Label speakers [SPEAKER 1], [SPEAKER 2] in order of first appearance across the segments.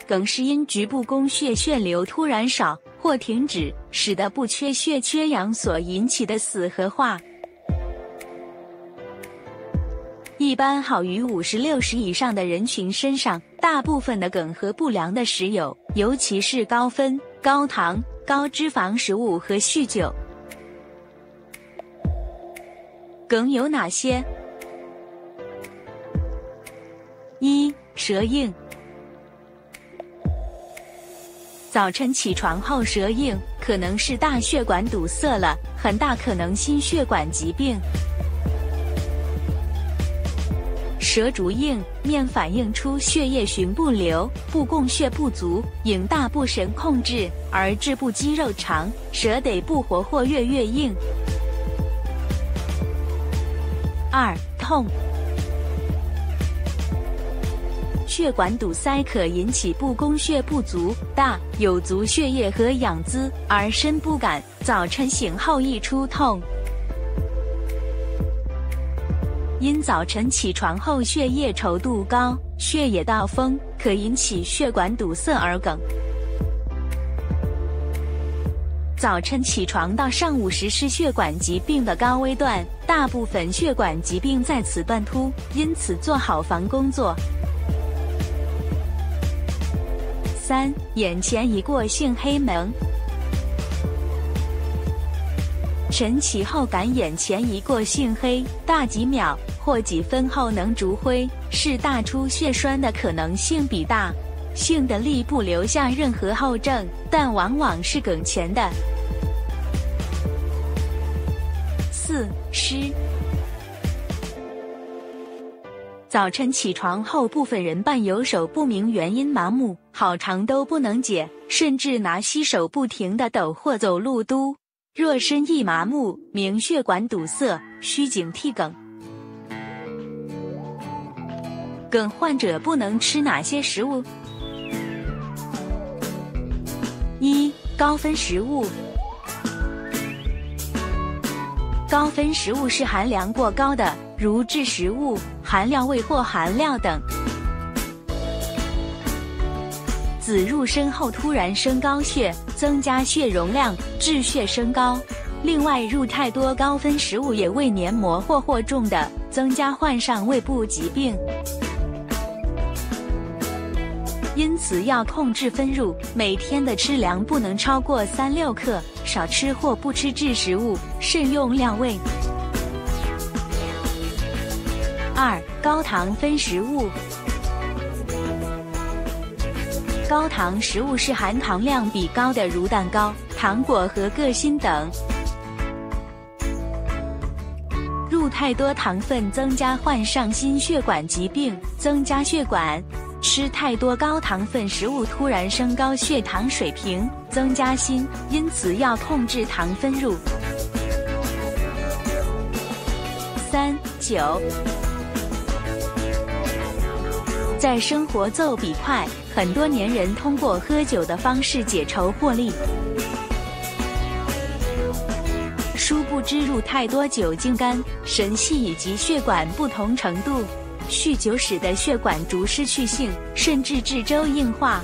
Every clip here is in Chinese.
[SPEAKER 1] 梗是因局部供血血流突然少或停止，使得不缺血缺氧所引起的死和化。一般好于50-60以上的人群身上，大部分的梗和不良的食有，尤其是高分、高糖、高脂肪食物和酗酒。梗有哪些？1. 舌硬。早晨起床后舌硬，可能是大血管堵塞了，很大可能心血管疾病。舌竹硬，面反映出血液循不流，不供血不足，引大不神控制，而致部肌肉长，舌得不活或越硬。2. 痛。血管堵塞可引起不供血不足，大有足血液和氧滋而身不感，早晨醒后易出痛。因早晨起床后血液稠度高，血液道封，可引起血管堵塞而梗。早晨起床到上午时是血管疾病的高危段，大部分血管疾病在此段突，因此做好防工作。3. 眼前一过性黑蒙。晨起后感眼前一过性黑，大几秒或几分后能逐灰，是大出血栓的可能性比大。性的力不留下任何后症，但往往是梗前的。4. 湿。早晨起床后，部分人伴有手不明原因麻木，好长都不能解，甚至拿膝手不停地抖或走路嘟。若身易麻木，明血管堵塞，需警惕梗。梗患者不能吃哪些食物？1. 高分食物。高分食物是含量过高的，如致食物、含料味或含料等。子入身后突然升高血，增加血容量，致血升高。另外，入太多高分食物也胃黏膜或重的，增加患上胃部疾病。因此要控制分入，每天的吃量不能超过3-6克，少吃或不吃致食物，慎用料味。2. 高糖分食物。高糖食物是含糖量比高的，如蛋糕、糖果和个心等。入太多糖分增加患上心血管疾病，增加血管。吃太多高糖分食物突然升高血糖水平，增加心，因此要控制糖分入。3. 酒。在生活奏比快，很多年人通过喝酒的方式解愁获利，殊不知入太多酒精肝、神气以及血管不同程度。酗酒使得血管逐失去性，甚至致周硬化。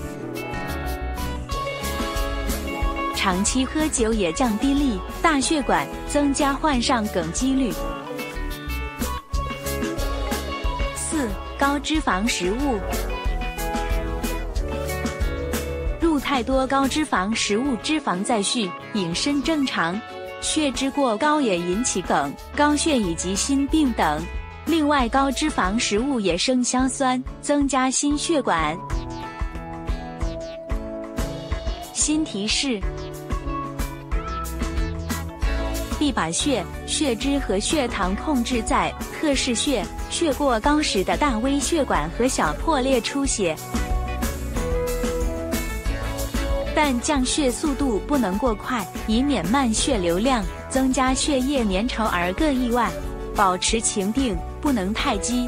[SPEAKER 1] 长期喝酒也降低力、大血管，增加患上梗几率。4. 高脂肪食物。入太多高脂肪食物，脂肪在蓄，引申正常，血脂过高也引起梗、高血以及心病等。另外，高脂肪食物也生硝酸，增加心血管。新提示：必把血脂和血糖控制在特氏血，血过高时的大微血管和小破裂出血，但降血速度不能过快，以免慢血流量，增加血液粘稠而各意外。保持情定，不能太激。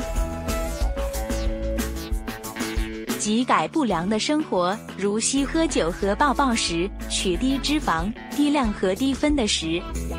[SPEAKER 1] 即改不良的生活，如惜喝酒和暴食，取低脂肪、低量和低分的食。